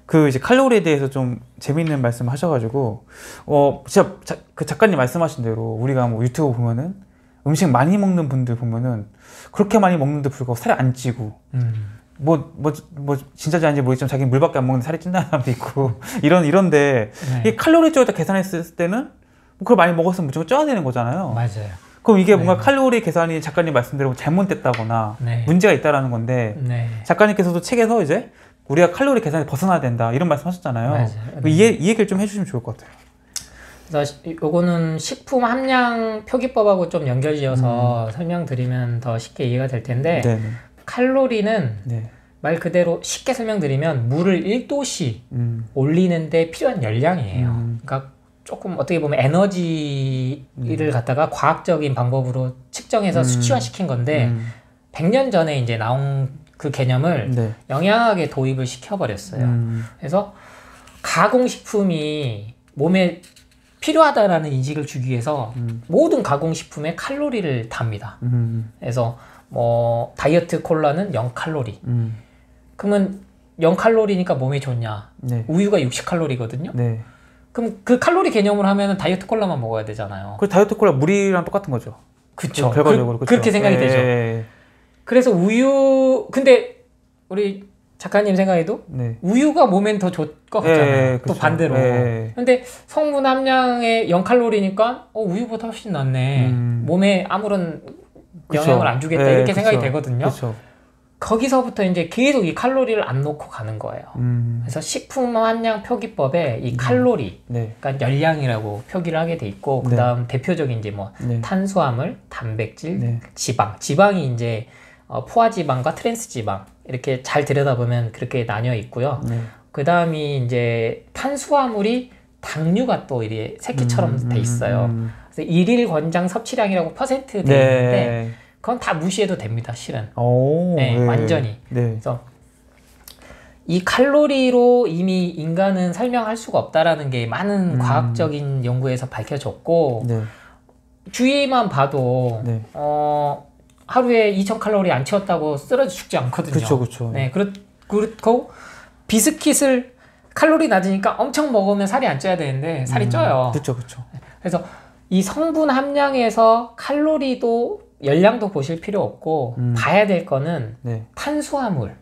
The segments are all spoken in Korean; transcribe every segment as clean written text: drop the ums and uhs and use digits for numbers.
그 이제 칼로리에 대해서 좀 재밌는 말씀 하셔가지고 진짜 그 작가님 말씀하신 대로 우리가 뭐 유튜브 보면은 음식 많이 먹는 분들 보면은 그렇게 많이 먹는데 불구하고 살이 안 찌고 뭐 진짜인지 아닌지 모르겠지만 자기는 물밖에 안 먹는데 살이 찐다는 사람도 있고 이런데 네. 이 칼로리 쪽에다 계산했을 때는 그걸 많이 먹었으면 무조건 쪄야 되는 거잖아요. 맞아요. 그럼 이게 네. 뭔가 칼로리 계산이 작가님 말씀대로 잘못됐다거나 네. 문제가 있다라는 건데 네. 작가님께서도 책에서 이제 우리가 칼로리 계산에 벗어나야 된다 이런 말씀하셨잖아요. 맞아요. 이 얘기를 좀 해주시면 좋을 것 같아요. 그래서 요거는 식품 함량 표기법하고 좀 연결지어서 설명드리면 더 쉽게 이해가 될 텐데 네네. 칼로리는 네. 말 그대로 쉽게 설명드리면 물을 1도씩 올리는데 필요한 열량이에요. 그러니까 조금 어떻게 보면 에너지를 갖다가 과학적인 방법으로 측정해서 수치화시킨 건데 100년 전에 이제 나온 그 개념을 네. 영양학에 도입을 시켜버렸어요. 그래서 가공식품이 몸에 필요하다라는 인식을 주기 위해서 모든 가공식품에 칼로리를 답니다. 그래서 뭐 다이어트 콜라는 0칼로리. 그러면 0칼로리니까 몸에 좋냐? 네. 우유가 60칼로리거든요. 네. 그럼 그 칼로리 개념으로 하면은 다이어트 콜라만 먹어야 되잖아요. 그 다이어트 콜라 물이랑 똑같은 거죠. 그쵸. 결과적으로 그렇게 생각이 되죠. 그래서 우유, 근데 우리 작가님 생각에도 네. 우유가 몸엔 더 좋을 것 같잖아요. 또 그쵸. 반대로. 근데 성분 함량의 0칼로리니까 우유보다 훨씬 낫네. 몸에 아무런 영향을 안 주겠다. 이렇게 생각이 되거든요. 그쵸. 거기서부터 이제 계속 이 칼로리를 안 놓고 가는 거예요. 그래서 식품 함량 표기법에 이 칼로리, 네. 그러니까 열량이라고 표기를 하게 돼 있고, 그 다음 대표적인 이제 뭐 네. 탄수화물, 단백질, 네. 지방이 이제 포화지방과 트랜스지방 이렇게 잘 들여다보면 그렇게 나뉘어 있고요. 네. 그 다음이 이제 탄수화물이 당류가 또 이렇게 새끼처럼 돼 있어요. 그래서 일일 권장 섭취량이라고 퍼센트 돼 있는데 그건 다 무시해도 됩니다, 실은. 네, 완전히. 네. 그래서 이 칼로리로 이미 인간은 설명할 수가 없다라는 게 많은 과학적인 연구에서 밝혀졌고, 네. 주위만 봐도 네. 하루에 2000칼로리 안 채웠다고 쓰러져 죽지 않거든요. 그쵸. 네, 그렇고 비스킷을 칼로리 낮으니까 엄청 먹으면 살이 안 쪄야 되는데 살이 쪄요. 그쵸. 그래서 이 성분 함량에서 칼로리도 열량도 보실 필요 없고 봐야 될 거는 네. 탄수화물,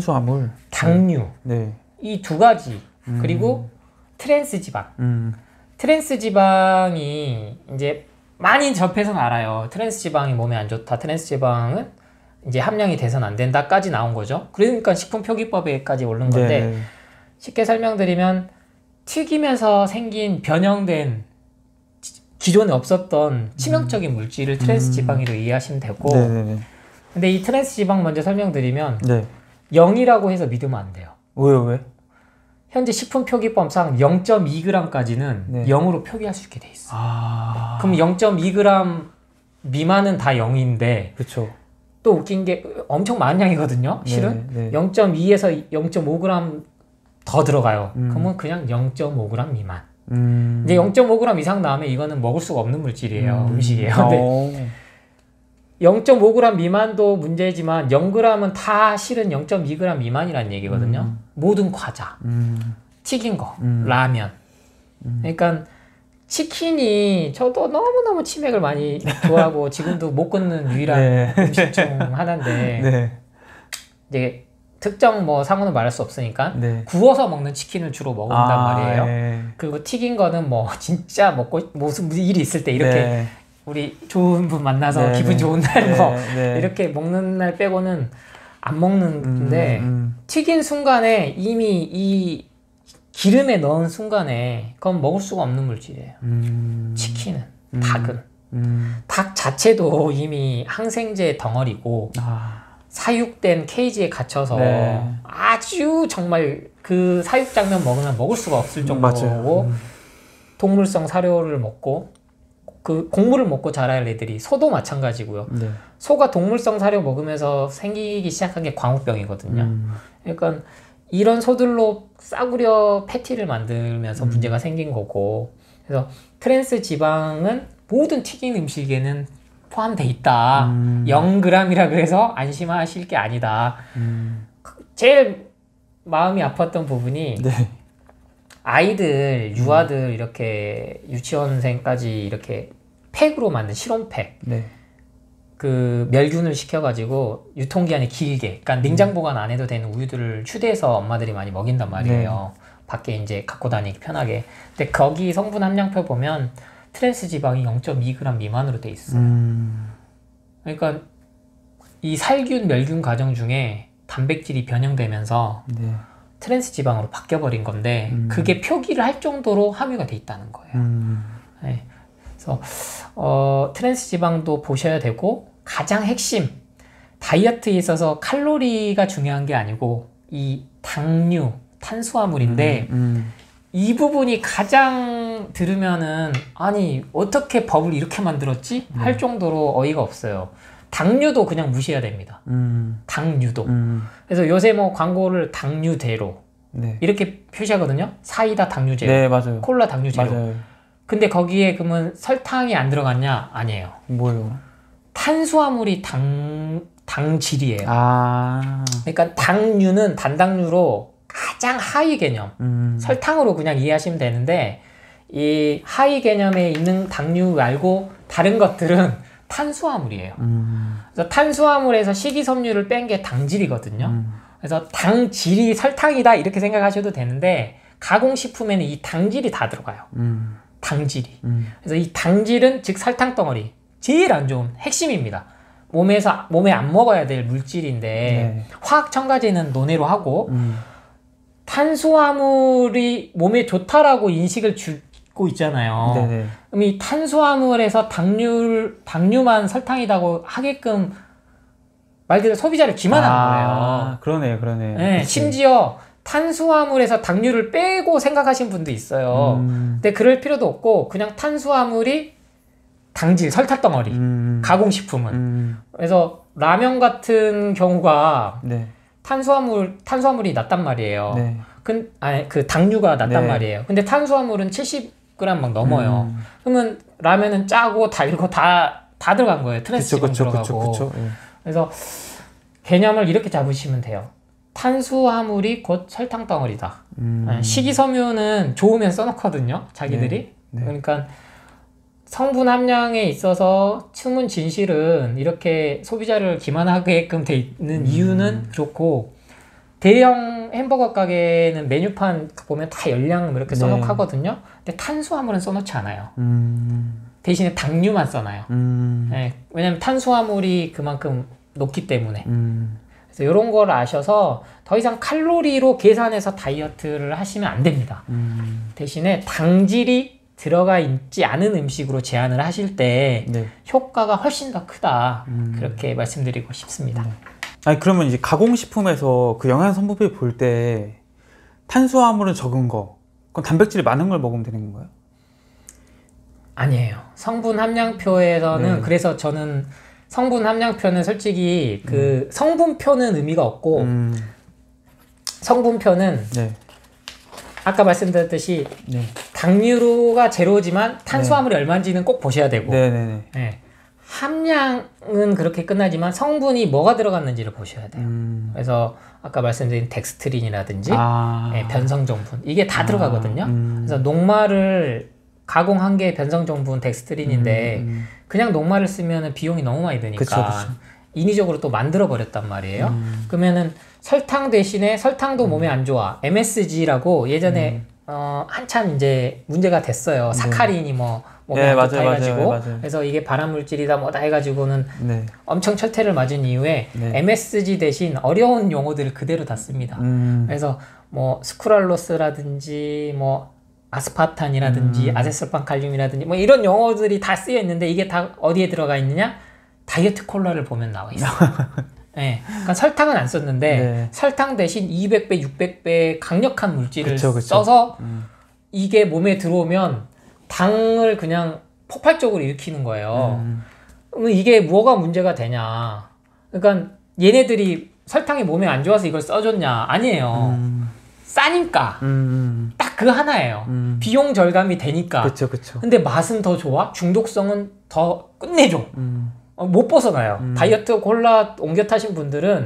당류 네. 이 두 가지 그리고 트랜스 지방. 트랜스 지방이 이제 많이 접해서는 알아요. 트랜스 지방이 몸에 안 좋다. 트랜스 지방은 이제 함량이 돼서는 안 된다까지 나온 거죠. 그러니까 식품 표기법에까지 오른 건데 네. 쉽게 설명드리면 튀기면서 생긴 변형된 기존에 없었던 치명적인 물질을 트랜스 지방으로 이해하시면 되고 근데 이 트랜스 지방 먼저 설명드리면 0이라고 해서 믿으면 안 돼요. 왜? 현재 식품 표기법상 0.2g까지는 0으로 표기할 수 있게 돼 있어. 그럼 0.2g 미만은 다 0인데 그쵸. 또 웃긴 게 엄청 많은 양이거든요. 실은 0.2에서 0.5g 더 들어가요. 그러면 그냥 0.5g 미만. 이제 0.5g 이상 나오면 이거는 먹을 수가 없는 물질이에요. 음식이에요. 근데 0.5g 미만도 문제지만 0g은 다 실은 0.2g 미만이라는 얘기거든요. 모든 과자, 튀긴 거, 라면. 그러니까 치킨이 저도 너무너무 치맥을 많이 좋아하고 지금도 못 끊는 유일한 음식 중 하나인데 이제 특정 뭐 상호는 말할 수 없으니까 구워서 먹는 치킨을 주로 먹는단 말이에요. 그리고 튀긴 거는 뭐 진짜 먹고 무슨 일이 있을 때 이렇게 우리 좋은 분 만나서 기분 좋은 날 뭐 이렇게 먹는 날 빼고는 안 먹는데 튀긴 순간에 이미 이 기름에 넣은 순간에 그건 먹을 수가 없는 물질이에요. 치킨은, 닭은. 닭 자체도 이미 항생제 덩어리고 사육된 케이지에 갇혀서 아주 정말 그 사육 장면 먹으면 먹을 수가 없을 정도고 동물성 사료를 먹고 그 곡물을 먹고 자랄 애들이 소도 마찬가지고요. 소가 동물성 사료 먹으면서 생기기 시작한 게 광우병이거든요. 그러니까 이런 소들로 싸구려 패티를 만들면서 문제가 생긴 거고 그래서 트랜스 지방은 모든 튀긴 음식에는 포함돼 있다. 0g이라 그래서 안심하실 게 아니다. 제일 마음이 아팠던 부분이 네. 아이들, 유아들 이렇게 유치원생까지 이렇게 팩으로 만든 실온팩. 네. 그 멸균을 시켜가지고 유통기한이 길게, 그러니까 냉장 보관 안 해도 되는 우유들을 휴대해서 엄마들이 많이 먹인단 말이에요. 네. 밖에 이제 갖고 다니기 편하게. 근데 거기 성분 함량표 보면 트랜스 지방이 0.2g 미만으로 돼 있어요. 그러니까 이 살균 멸균 과정 중에 단백질이 변형되면서 네. 트랜스 지방으로 바뀌어버린 건데 그게 표기를 할 정도로 함유가 돼 있다는 거예요. 네. 그래서 트랜스 지방도 보셔야 되고, 가장 핵심, 다이어트에 있어서 칼로리가 중요한 게 아니고 이 당류, 탄수화물인데 이 부분이 가장 들으면은 아니 어떻게 법을 이렇게 만들었지? 할 정도로 어이가 없어요. 당류도 그냥 무시해야 됩니다. 당류도. 그래서 요새 뭐 광고를 당류제로 네. 이렇게 표시하거든요. 사이다 당류제로, 네, 맞아요. 콜라 당류제로. 맞아요. 근데 거기에 그러면 설탕이 안 들어갔냐? 아니에요. 뭐예요? 탄수화물이 당질이에요. 그러니까 당류는 단당류로 가장 하위 개념, 설탕으로 그냥 이해하시면 되는데, 이 하위 개념에 있는 당류 말고 다른 것들은 탄수화물이에요. 그래서 탄수화물에서 식이섬유를 뺀 게 당질이거든요. 그래서 당질이 설탕이다 이렇게 생각하셔도 되는데, 가공식품에는 이 당질이 다 들어가요. 당질이. 그래서 이 당질은 즉 설탕 덩어리, 제일 안 좋은 핵심입니다. 몸에 안 먹어야 될 물질인데 네. 화학 첨가제는 논외로 하고 탄수화물이 몸에 좋다라고 인식을 주고 있잖아요. 네네. 그럼 이 탄수화물에서 당류만 설탕이라고 하게끔 말 그대로 소비자를 기만하는 거예요. 그러네. 네, 심지어 탄수화물에서 당류를 빼고 생각하시는 분도 있어요. 근데 그럴 필요도 없고 그냥 탄수화물이 당질, 설탕 덩어리, 가공식품은. 그래서 라면 같은 경우가 네. 탄수화물이 낮단 말이에요. 네. 그 당류가 낮단 네. 말이에요. 근데 탄수화물은 70g 막 넘어요. 그러면 라면은 짜고 달고 다 들어간 거예요. 트랜스 지방 들어가고. 그쵸. 네. 그래서 개념을 이렇게 잡으시면 돼요. 탄수화물이 곧 설탕 덩어리다. 식이섬유는 좋으면 써놓거든요, 자기들이. 네. 그러니까 성분 함량에 있어서 숨은 진실은 이렇게 소비자를 기만하게끔 돼 있는 이유는 그렇고, 대형 햄버거 가게는 메뉴판 보면 다 열량 이렇게 써놓거든요. 근데 탄수화물은 써놓지 않아요. 대신에 당류만 써놔요. 네, 왜냐면 탄수화물이 그만큼 높기 때문에. 그래서 이런 걸 아셔서 더 이상 칼로리로 계산해서 다이어트를 하시면 안 됩니다. 대신에 당질이 들어가 있지 않은 음식으로 제한을 하실 때 네. 효과가 훨씬 더 크다. 그렇게 말씀드리고 싶습니다. 아니 그러면 이제 가공식품에서 그 영양 성분표 볼 때 탄수화물은 적은 거, 그럼 단백질이 많은 걸 먹으면 되는 건가요? 아니에요. 성분 함량표에서는 네. 그래서 저는 성분 함량표는 솔직히 그 성분표는 의미가 없고 성분표는 네. 아까 말씀드렸듯이 네. 당류가 제로지만 탄수화물이 네. 얼마인지는 꼭 보셔야 되고 네. 함량은 그렇게 끝나지만 성분이 뭐가 들어갔는지를 보셔야 돼요. 그래서 아까 말씀드린 덱스트린이라든지 변성정분 이게 다 들어가거든요. 그래서 녹말을 가공한 게 변성정분 덱스트린인데 그냥 녹말을 쓰면 비용이 너무 많이 드니까 그쵸. 인위적으로 또 만들어 버렸단 말이에요. 그러면은 설탕 대신에 설탕도 몸에 안 좋아. MSG라고 예전에 한참 이제 문제가 됐어요. 사카린이 뭐 몸에 안 좋다 해가지고 맞아요. 그래서 이게 발암물질이다 뭐다 해가지고는 네. 엄청 철퇴를 맞은 이후에 네. MSG 대신 어려운 용어들을 그대로 다 씁니다. 그래서 뭐 스크랄로스라든지 뭐 아스파탄이라든지 아세솔판칼륨이라든지 뭐 이런 용어들이 다 쓰여 있는데 이게 다 어디에 들어가 있느냐? 다이어트 콜라를 보면 나와 있어요. 네, 그러니까 설탕은 안 썼는데 네. 설탕 대신 200배, 600배 강력한 물질을 그쵸. 써서 이게 몸에 들어오면 당을 그냥 폭발적으로 일으키는 거예요. 그러면 이게 뭐가 문제가 되냐? 그러니까 얘네들이 설탕이 몸에 안 좋아서 이걸 써줬냐? 아니에요. 싸니까 딱 그 하나예요. 비용 절감이 되니까. 그쵸. 근데 맛은 더 좋아? 중독성은 더 끝내줘. 못 벗어나요. 다이어트 콜라 옮겨 타신 분들은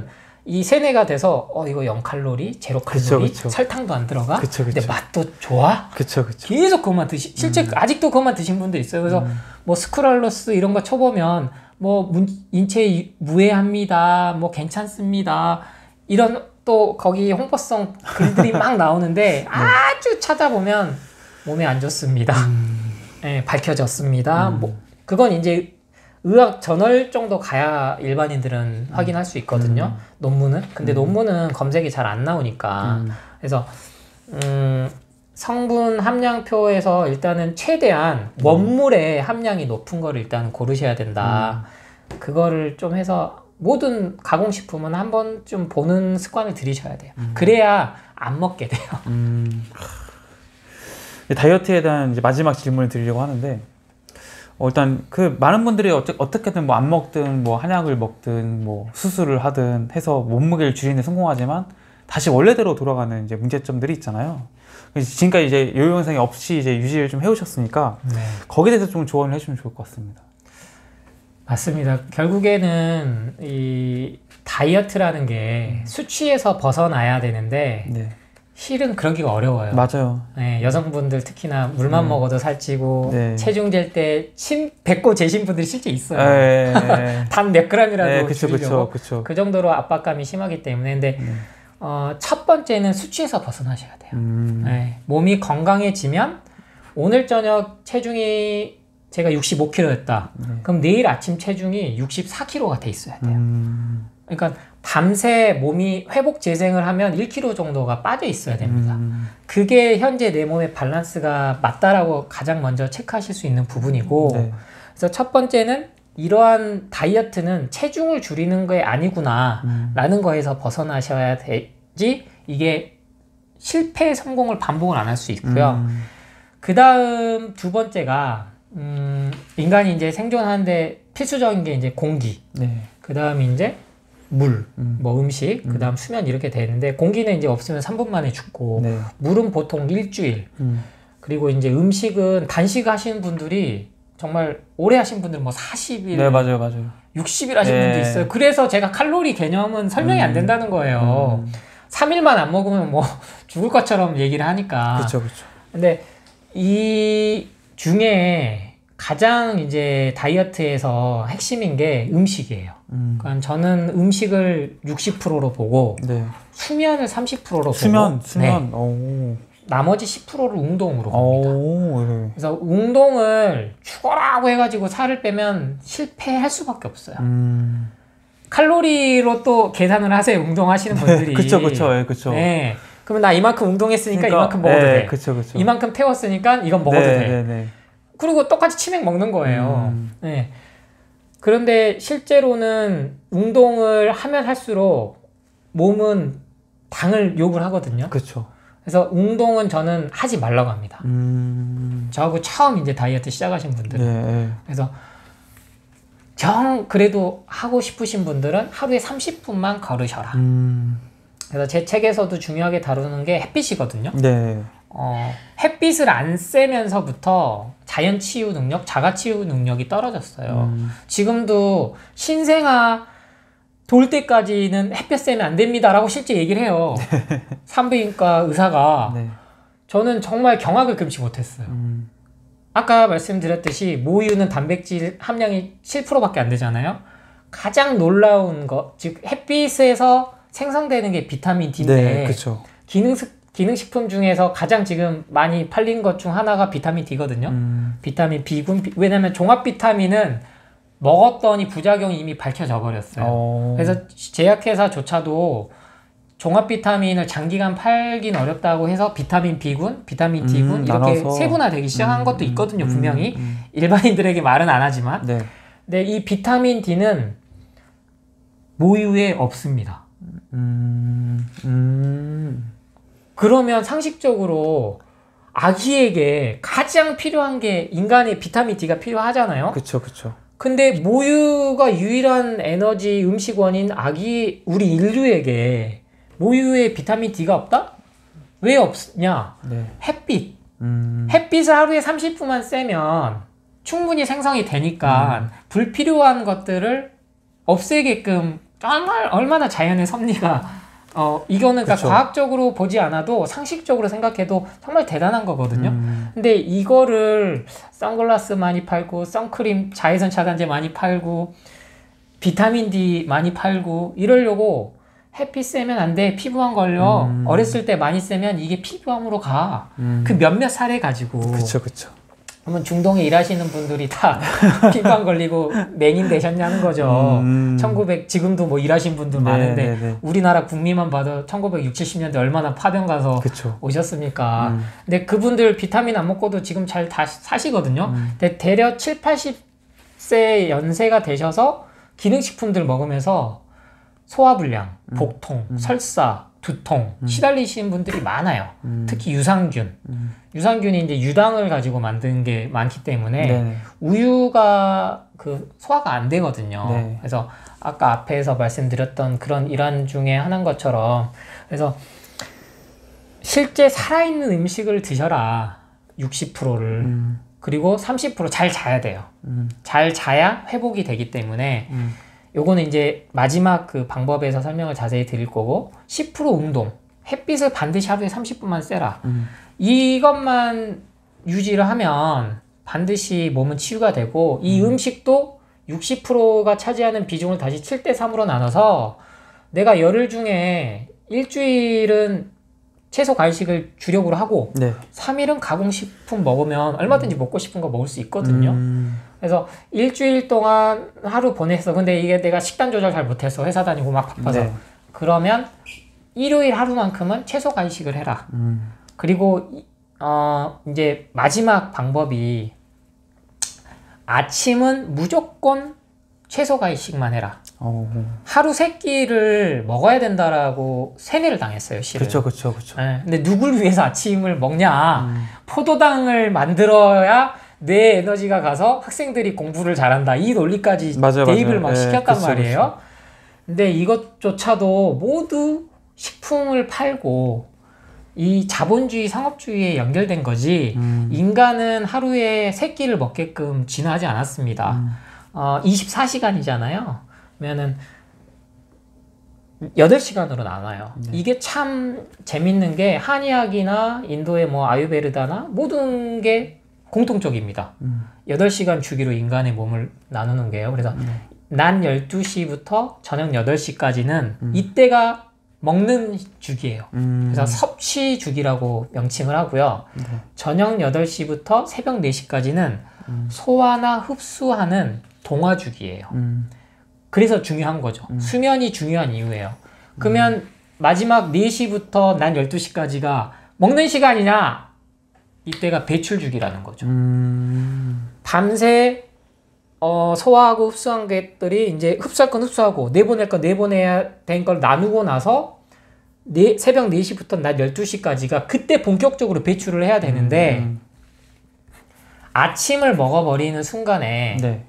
이 세뇌가 돼서 이거 0칼로리, 0칼로리, 그쵸. 설탕도 안 들어가. 그쵸. 근데 맛도 좋아. 그쵸. 계속 그것만 실제 아직도 그것만 드신 분들 있어요. 그래서 뭐 스크랄로스 이런 거 쳐보면 뭐 인체에 무해합니다. 뭐 괜찮습니다. 이런 또 거기 홍보성 글들이 막 나오는데 아주 찾아보면 몸에 안 좋습니다. 네, 밝혀졌습니다. 뭐 그건 이제 의학 저널 정도 가야 일반인들은 확인할 수 있거든요. 논문은. 근데 논문은 검색이 잘 안 나오니까. 그래서 성분 함량표에서 일단은 최대한 원물의 함량이 높은 거를 일단 고르셔야 된다. 그거를 좀 해서 모든 가공식품은 한 번쯤 보는 습관을 들이셔야 돼요. 그래야 안 먹게 돼요. 다이어트에 대한 이제 마지막 질문을 드리려고 하는데, 일단 그 많은 분들이 어떻게든 뭐 안 먹든 뭐 한약을 먹든 뭐 수술을 하든 해서 몸무게를 줄이는 데 성공하지만 다시 원래대로 돌아가는 이제 문제점들이 있잖아요. 지금까지 이제 요요 현상이 없이 이제 유지를 좀 해오셨으니까 거기에 대해서 좀 조언을 해주면 좋을 것 같습니다. 맞습니다. 결국에는 이 다이어트라는 게 수치에서 벗어나야 되는데 실은 그러기가 어려워요. 맞아요. 네, 여성분들 특히나 물만 먹어도 살찌고 체중 잴 때 침 뱉고 재신 분들이 실제 있어요. 단 몇 그램이라도 줄이려고. 그 정도로 압박감이 심하기 때문에. 근데 첫 번째는 수치에서 벗어나셔야 돼요. 몸이 건강해지면 오늘 저녁 체중이 제가 65kg였다. 그럼 내일 아침 체중이 64kg가 돼 있어야 돼요. 그러니까 밤새 몸이 회복 재생을 하면 1kg 정도가 빠져 있어야 됩니다. 그게 현재 내 몸의 밸런스가 맞다라고 가장 먼저 체크하실 수 있는 부분이고, 그래서 첫 번째는 이러한 다이어트는 체중을 줄이는 게 아니구나 라는 거에서 벗어나셔야 되지, 이게 실패 성공을 반복을 안 할 수 있고요. 그 다음 두 번째가 인간이 이제 생존하는데 필수적인 게 이제 공기, 그 다음 이제 물, 뭐 음식, 그 다음 수면 이렇게 되는데, 공기는 이제 없으면 3분 만에 죽고, 물은 보통 일주일, 그리고 이제 음식은 단식 하시는 분들이 정말 오래 하신 분들 뭐 40일, 맞아요. 60일 하신 분도 있어요. 그래서 제가 칼로리 개념은 설명이 안 된다는 거예요. 3일만 안 먹으면 뭐 죽을 것처럼 얘기를 하니까. 그렇죠. 근데 이 중에 가장 이제 다이어트에서 핵심인 게 음식이에요. 그러니까 저는 음식을 60%로 보고 수면을 30%로 보고 수면. 나머지 10%를 운동으로 봅니다. 그래서 운동을 죽어라고 해가지고 살을 빼면 실패할 수밖에 없어요. 칼로리로 또 계산을 하세요. 운동하시는 분들이. 그쵸. 네. 그러면 나 이만큼 운동했으니까 이만큼 먹어도 돼. 그쵸. 이만큼 태웠으니까 이건 먹어도 돼. 그리고 똑같이 치맥 먹는 거예요. 그런데 실제로는 운동을 하면 할수록 몸은 당을 요구를 하거든요. 그래서 운동은 저는 하지 말라고 합니다. 저하고 처음 이제 다이어트 시작하신 분들은. 그래서 그래도 하고 싶으신 분들은 하루에 30분만 걸으셔라. 그래서 제 책에서도 중요하게 다루는 게 햇빛이거든요. 햇빛을 안 쐬면서부터 자연 치유 능력, 자가 치유 능력이 떨어졌어요. 지금도 신생아 돌 때까지는 햇볕 쐬면 안 됩니다라고 실제 얘기를 해요. 산부인과 의사가. 저는 정말 경악을 금치 못했어요. 아까 말씀드렸듯이 모유는 단백질 함량이 7%밖에 안 되잖아요. 가장 놀라운 거, 즉 햇빛에서 생성되는 게 비타민 D인데 기능식품 중에서 가장 지금 많이 팔린 것 중 하나가 비타민 D거든요. 비타민 B군. 왜냐면 종합 비타민은 먹었더니 부작용이 이미 밝혀져 버렸어요. 그래서 제약회사조차도 종합 비타민을 장기간 팔긴 어렵다고 해서 비타민 B군, 비타민 D군 이렇게 나눠서 세분화되기 시작한 것도 있거든요. 분명히 일반인들에게 말은 안 하지만. 근데 이 비타민 D는 모유에 없습니다. 그러면 상식적으로 아기에게 가장 필요한 게 인간의 비타민 D가 필요하잖아요. 근데 모유가 유일한 에너지 음식원인 우리 인류에게 모유에 비타민 D가 없다? 왜 없냐? 햇빛. 햇빛을 하루에 30분만 쐬면 충분히 생성이 되니까 불필요한 것들을 없애게끔 정말 얼마나 자연의 섭리가 이거는 그러니까 과학적으로 보지 않아도 상식적으로 생각해도 정말 대단한 거거든요. 근데 이거를 선글라스 많이 팔고 선크림 자외선 차단제 많이 팔고 비타민 D 많이 팔고 이러려고 햇빛 쐬면 안 돼, 피부암 걸려, 어렸을 때 많이 쐬면 이게 피부암으로 가. 그 몇몇 사례 가지고. 그쵸. 그러면 중동에 일하시는 분들이 다 피부암 걸리고 맹인 되셨냐는 거죠. 지금도 뭐 일하신 분들 많은데 네네. 우리나라 국민만 봐도 1960, 70년대 얼마나 파병 가서 오셨습니까? 근데 그분들 비타민 안 먹고도 지금 잘 다 사시거든요. 근데 대략 7, 80세 연세가 되셔서 기능식품들 먹으면서 소화불량, 복통, 설사, 두통 시달리시는 분들이 많아요. 특히 유산균. 유산균이 이제 유당을 가지고 만든 게 많기 때문에 네. 우유가 그 소화가 안 되거든요. 네. 그래서 아까 앞에서 말씀드렸던 그런 일환 중에 하나인 것처럼 그래서 실제 살아있는 음식을 드셔라. 60%를 그리고 30% 잘 자야 돼요. 잘 자야 회복이 되기 때문에 요거는 이제 마지막 그 방법에서 설명을 자세히 드릴 거고 10% 운동 햇빛을 반드시 하루에 30분만 쐬라 이것만 유지를 하면 반드시 몸은 치유가 되고 이 음식도 60%가 차지하는 비중을 다시 7대3으로 나눠서 내가 열흘 중에 일주일은 채소 과일식을 주력으로 하고 네. 3일은 가공식품 먹으면 얼마든지 먹고 싶은 거 먹을 수 있거든요. 그래서 일주일 동안 하루 보냈어. 근데 이게 내가 식단 조절 잘 못해서 회사 다니고 막 바빠서 네. 그러면 일요일 하루만큼은 채소 간식을 해라. 그리고 이제 마지막 방법이 아침은 무조건 채소 간식만 해라. 하루 3끼를 먹어야 된다라고 세뇌를 당했어요, 실은. 그렇죠. 네, 근데 누굴 위해서 아침을 먹냐? 포도당을 만들어야 뇌 에너지가 가서 학생들이 공부를 잘한다. 이 논리까지 대입을 막 시켰단 말이에요. 근데 이것조차도 모두 식품을 팔고 이 자본주의 상업주의에 연결된 거지 인간은 하루에 3끼를 먹게끔 진화하지 않았습니다. 24시간이잖아요. 그러면은 8시간으로 나눠요. 네. 이게 참 재밌는 게 한의학이나 인도의 뭐 아유베르다나 모든 게 공통적입니다. 8시간 주기로 인간의 몸을 나누는 게요. 그래서 낮 12시부터 저녁 8시까지는 이때가 먹는 주기예요. 그래서 섭취 주기라고 명칭을 하고요. 저녁 8시부터 새벽 4시까지는 소화나 흡수하는 동화 주기예요. 그래서 중요한 거죠. 수면이 중요한 이유예요. 그러면 마지막 4시부터 낮 12시까지가 먹는 시간이냐? 이때가 배출 주기라는 거죠. 밤새 소화하고 흡수한 것들이 이제 흡수할 건 흡수하고 내보낼 건 내보내야 된 걸 나누고 나서 새벽 4시부터 낮 12시까지가 그때 본격적으로 배출을 해야 되는데 아침을 먹어버리는 순간에 네.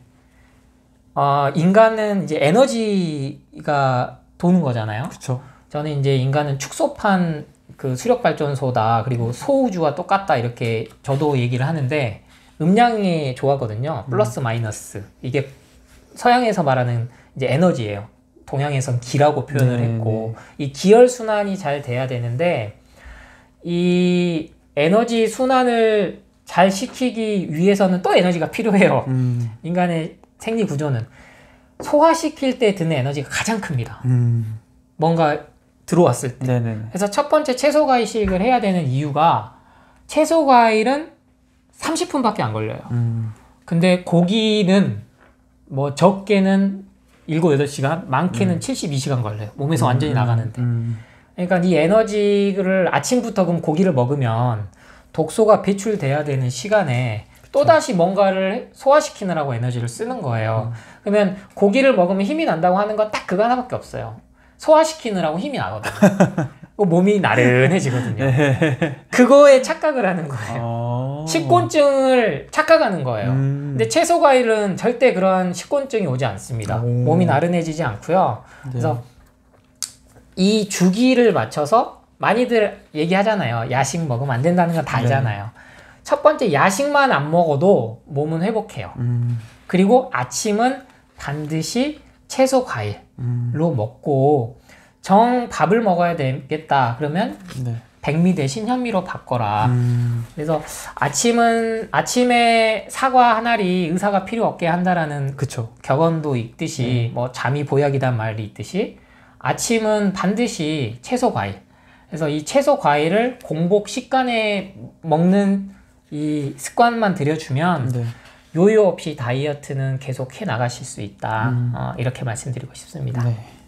인간은 이제 에너지가 도는 거잖아요. 그쵸. 저는 이제 인간은 축소판 그 수력발전소다. 그리고 소우주와 똑같다. 이렇게 저도 얘기를 하는데 음량이 좋아하거든요. 플러스 마이너스. 이게 서양에서 말하는 이제 에너지예요. 동양에선 기라고 표현을 했고 이 기혈순환이 잘 돼야 되는데 이 에너지 순환을 잘 시키기 위해서는 또 에너지가 필요해요. 인간의 생리 구조는 소화시킬 때 드는 에너지가 가장 큽니다. 뭔가 들어왔을 때. 네네. 그래서 첫 번째 채소 과일식을 해야 되는 이유가 채소 과일은 30분밖에 안 걸려요. 근데 고기는 뭐 적게는 7, 8시간, 많게는 72시간 걸려요. 몸에서 완전히 나가는데. 그러니까 이 에너지를 아침부터 그럼 고기를 먹으면 독소가 배출돼야 되는 시간에 또다시 뭔가를 소화시키느라고 에너지를 쓰는 거예요. 그러면 고기를 먹으면 힘이 난다고 하는 건 딱 그거 하나밖에 없어요. 소화시키느라고 힘이 나거든요. 몸이 나른해지거든요. 그거에 착각을 하는 거예요. 식곤증을 착각하는 거예요. 근데 채소 과일은 절대 그런 식곤증이 오지 않습니다. 몸이 나른해지지 않고요. 그래서 이 주기를 맞춰서 많이들 얘기하잖아요. 야식 먹으면 안 된다는 건 다 알잖아요. 첫 번째 야식만 안 먹어도 몸은 회복해요. 그리고 아침은 반드시 채소 과일 먹고 정 밥을 먹어야 되겠다 그러면 네. 백미 대신 현미로 바꿔라. 그래서 아침에 사과 한 알이 의사가 필요 없게 한다라는 그쵸. 격언도 있듯이 뭐 잠이 보약이란 말이 있듯이 아침은 반드시 채소 과일. 그래서 이 채소 과일을 공복 식간에 먹는 이 습관만 들여주면 네. 요요 없이 다이어트는 계속 해 나가실 수 있다. 이렇게 말씀드리고 싶습니다. 네.